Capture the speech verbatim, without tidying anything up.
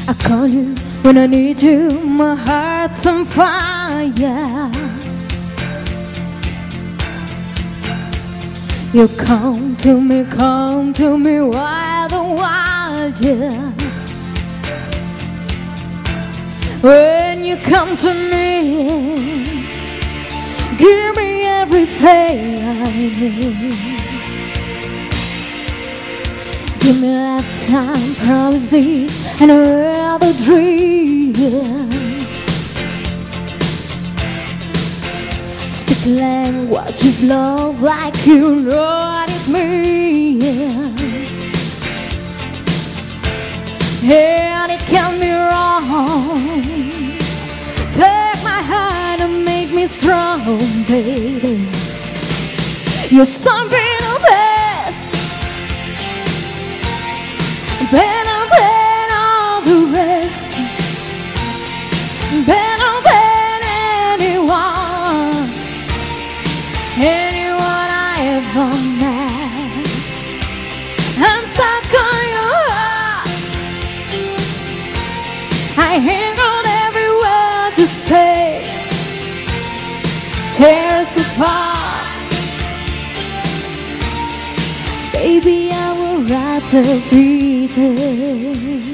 I call you when I need you, my heart's on fire. You come to me, come to me wild and wild, yeah. When you come to me, give me everything I need. Give me lifetime promises and all the dreams. Speak language of love like you know what it means. And it can be wrong. Take my hand and make me strong, baby. You're something of best, better than all the rest, better than anyone, anyone I ever met. I'm stuck on your heart. I hang on every word to say, tear us apart. Baby, I would rather be there.